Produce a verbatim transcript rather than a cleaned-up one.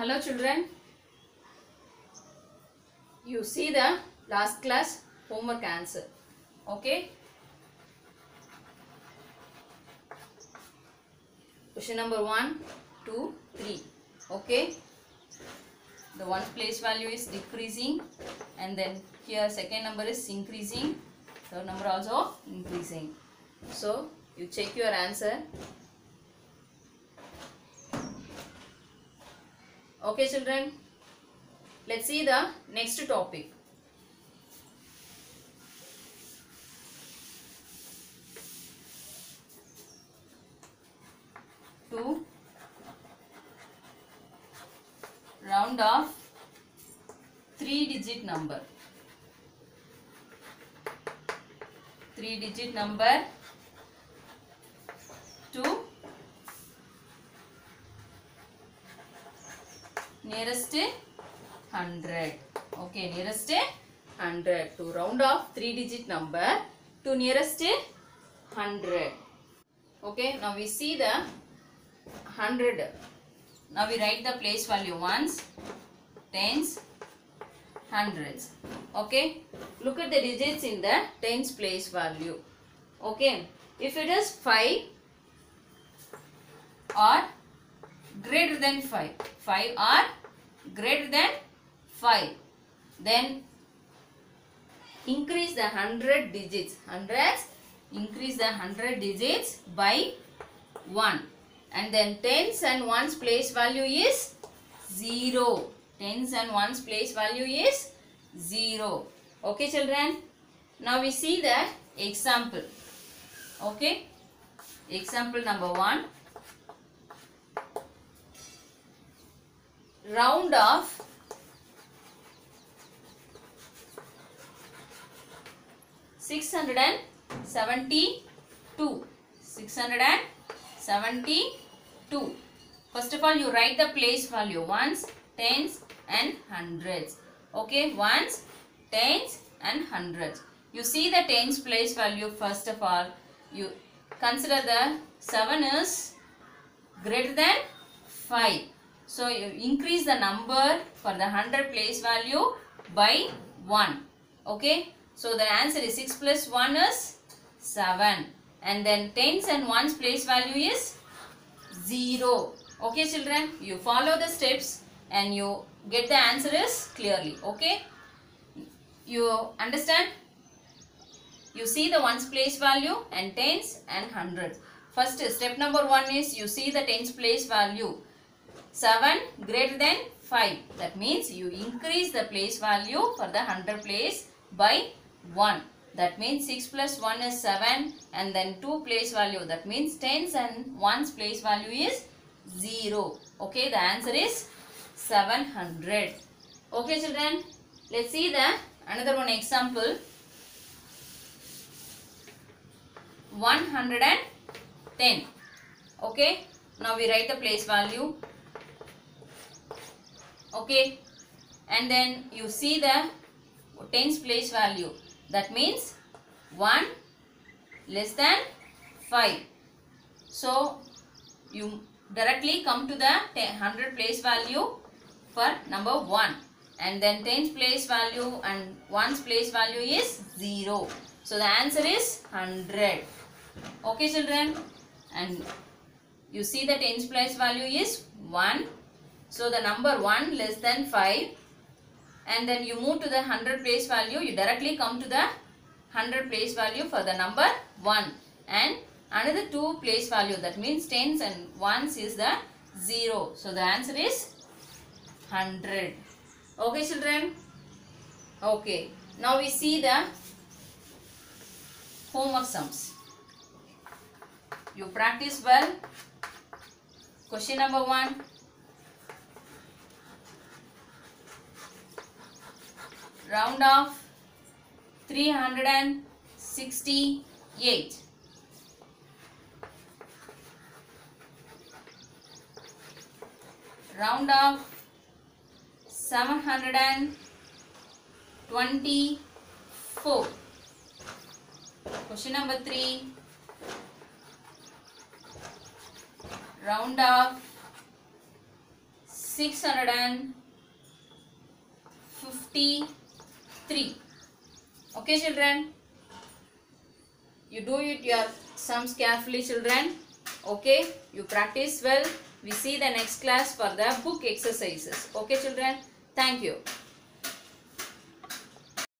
Hello children, you see the last class homework answer. Okay. Question number one, two, three. Okay. The ones place value is decreasing, and then here second number is increasing, third number also increasing. So you check your answer. Okay children, let's see the next topic. To round off three digit number. Three digit number to nearest hundred. Okay, nearest hundred. To round off three digit number to nearest hundred. Okay, now we see the hundred. Now we write the place value ones, tens, hundreds. Okay, look at the digits in the tens place value. Okay, if it is five or greater than five, five or greater than five, then increase the hundred digits, hundreds, increase the hundred digits by one. And then tens and ones place value is zero. Tens and ones place value is zero. Okay children. Now we see the example. Okay. Example number one. Round off six hundred seventy-two. six hundred seventy-two. First of all, you write the place value ones, tens and hundreds. Okay, ones, tens and hundreds. You see the tens place value. First of all, you consider the seven is greater than five. So you increase the number for the hundred place value by one. Okay, so the answer is six plus one is seven. And then tens and ones place value is zero. Okay children, you follow the steps and you get the answer is clearly. Okay, you understand? You see the ones place value and tens and hundreds. First step number one is you see the tens place value seven greater than five. That means you increase the place value for the hundred place by one. That means six plus one is seven, and then two place value, that means tens and ones place value is zero. Okay, the answer is seven hundred. Okay children, let's see the another one example. one hundred ten. Okay, now we write the place value. Okay, and then you see the tens place value. That means one less than five. So you directly come to the hundred place value for number one. And then tens place value and ones place value is zero. So the answer is hundred. Okay children. And you see the tens place value is one. So the number one less than five. And then you move to the hundred place value, you directly come to the hundred place value for the number one. And another two place value, that means tens and ones is the zero. So the answer is hundred. Okay children. Okay. Now we see the homework sums. You practice well. Question number one. Round off three hundred sixty-eight. Round off seven hundred twenty-four. Question number three. Round off six hundred fifty-three. Okay children, you do it your sums carefully children. Okay, you practice well. We see the next class for the book exercises. Okay children, thank you.